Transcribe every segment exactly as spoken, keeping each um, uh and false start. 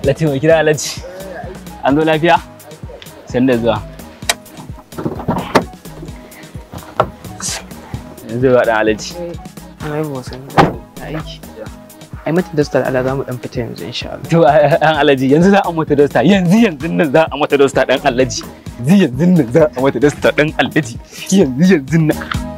Lati mai kira Alhaji. An zo lafiya? San da zuwa. Yanzu ba dan Alhaji. Ai ba san aiki. Ai mata dostar Allah za mu dan fita yanzu insha Allah. To dan Alhaji yanzu za a mata dosta yanzu yanzu nan za a mata dosta dan Alhaji. Yanzu yanzu nan za a mata dosta dan Alhaji. Yanzu yanzu nan.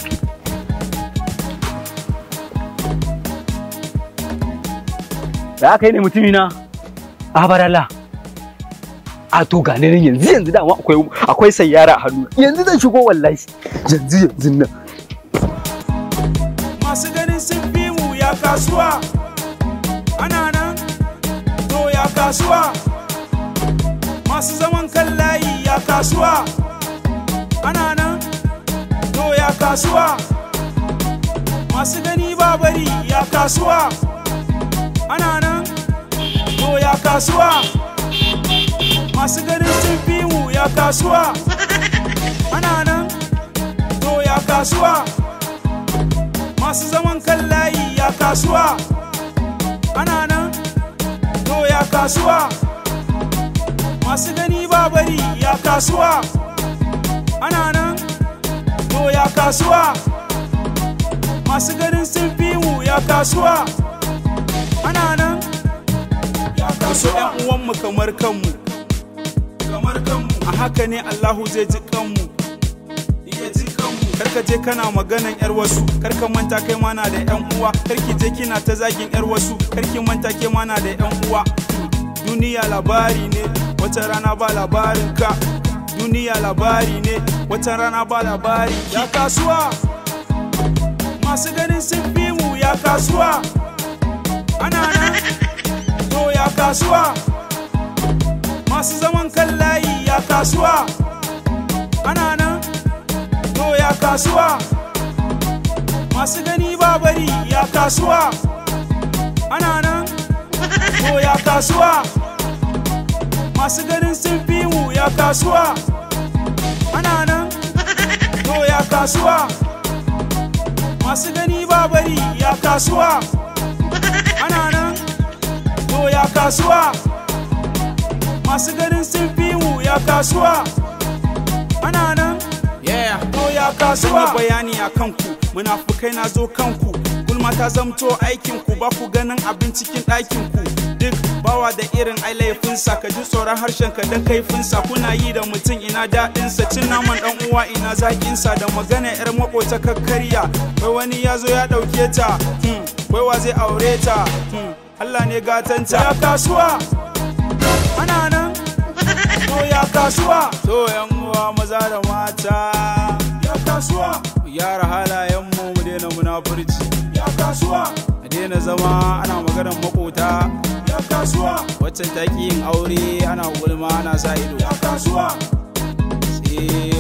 Da aka yi ne mutumina a barala a to gane nan yanzu yanzu dama akwai akwai sayyara a hannu yanzu zan shigo wallahi yanzu yanzu nan masu ganin sun fi mu ya kasuwa ana nan to ya kasuwa masu zaman kan layi ya kasuwa ana nan to ya kasuwa masu gani babari ya kasuwa ana nan to ya kasuwa masu ganin sun fi mu ya kasuwa ana nan to ya kasuwa masu zaman kan layi ya kasuwa ana nan to ya kasuwa masu gani babari ya kasuwa ana nan to ya kasuwa masu ganin sun fi mu ya kasuwa ana nan ya kaso ƴan uwanmu kamar kanmu kamar kanmu a haka ne Allahu zai ji kanmu ya ji kanmu karka je kana maganan yar wasu karka manta kai ma na da ƴan uwa karki je kina ta zagin yar wasu karki manta kai ma na da ƴan uwa duniya labari ne wata rana ba labarin ka duniya labari ne wata rana ba labari ya kasuwa masu ganin sun fi mu ya kasuwa ana nan to ya kasuwa masu zaman kan layi ya kasuwa ana nan to ya kasuwa masu gani babari ya kasuwa ana nan to ya kasuwa masu ganin sun fi mu ya kasuwa ana nan to ya kasuwa masu gani babari ya kasuwa ana nan to ya kasuwa masu ganin sun fi mu ya kasuwa ana nan yeah to ya kasuwa bayani a kanku munafukai na zo kanku gulma ta zamto aikin ku ba ku ganin abin cikin ɗakin ku duk bawa da irin ai laifinsa ka ji tsoron harshen ka dan kaifinsa kuna yi da mutum ina daɗinsa cin naman ɗan uwa ina zaƙinsa da magana yar makota kakkarya bai wani ya zo ya ɗauke ta bai wa zai aure ta Allah ne gatanta ya kasuwa ana nan to ya kasuwa to yan uwa maza da mata ya kasuwa mu gyara halayen mu mu daina munafurci ya kasuwa a daina zama ana maganar makota ya kasuwa wacce take yin aure ana gulma ana sa ido ya kasuwa sai